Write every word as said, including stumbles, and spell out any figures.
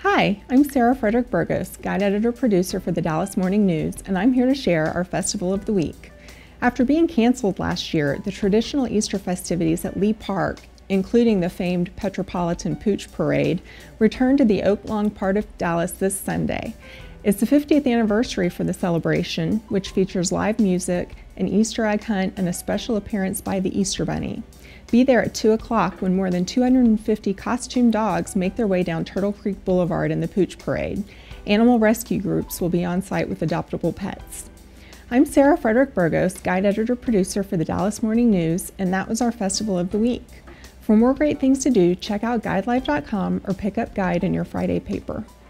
Hi, I'm Sarah Frederick Burgos, Guide Editor Producer for the Dallas Morning News, and I'm here to share our Festival of the Week. After being canceled last year, the traditional Easter festivities at Lee Park, including the famed Petropolitan Pooch Parade, returned to the Oak Lawn part of Dallas this Sunday. It's the fiftieth anniversary for the celebration, which features live music, an Easter egg hunt, and a special appearance by the Easter Bunny. Be there at two o'clock when more than two hundred fifty costumed dogs make their way down Turtle Creek Boulevard in the Pooch Parade. Animal rescue groups will be on site with adoptable pets. I'm Sarah Frederick Burgos, Guide Editor Producer for the Dallas Morning News, and that was our Festival of the Week. For more great things to do, check out guide life dot com or pick up Guide in your Friday paper.